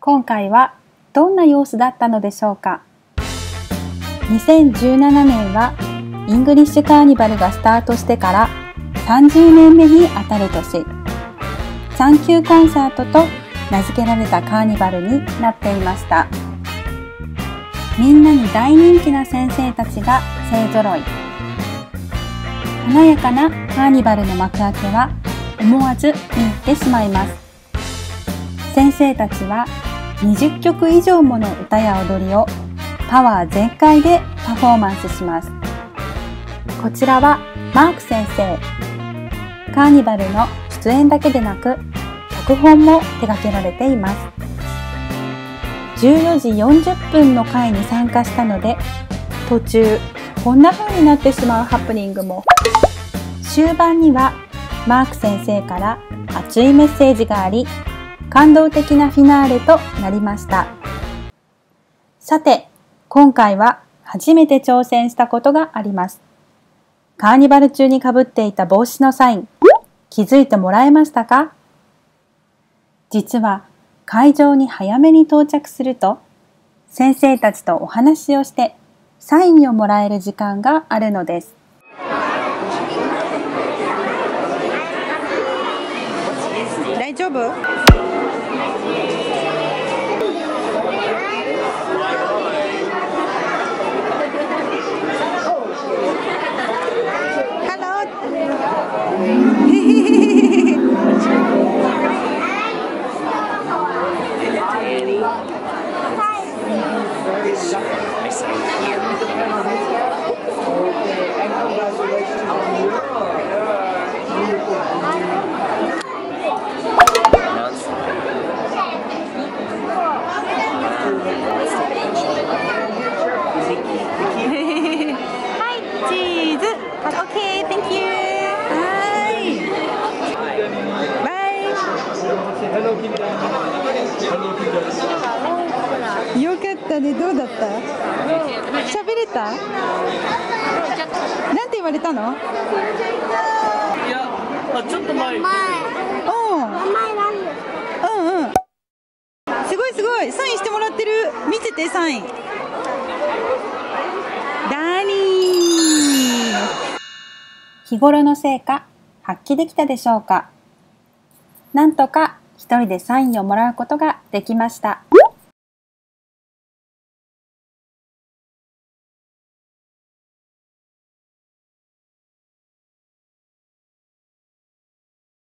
今回はどんな様子だったのでしょうか。2017年はイングリッシュカーニバルがスタートしてから30年目にあたる年、サンキューコンサートと名付けられたカーニバルになっていました。みんなに大人気な先生たちが勢ぞろい。華やかなカーニバルの幕開けは思わず見入ってしまいます。先生たちは20曲以上もの歌や踊りをパワー全開でパフォーマンスします。こちらはマーク先生。カーニバルの出演だけでなく脚本も手掛けられています。14時40分の回に参加したので途中こんな風になってしまうハプニングも。終盤にはマーク先生から熱いメッセージがあり、感動的なフィナーレとなりました。さて、今回は初めて挑戦したことがあります。カーニバル中にかぶっていた帽子のサイン、気づいてもらえましたか？実は会場に早めに到着すると、先生たちとお話をしてサインをもらえる時間があるのです。大丈夫？よかったね。どうだった？喋れた？なんて言われたの？ いや、ちょっと前。 うん。すごいすごい。サインしてもらってる。見せてサイン。ダニー。日頃の成果発揮できたでしょうか？なんとか一人でサインをもらうことができました。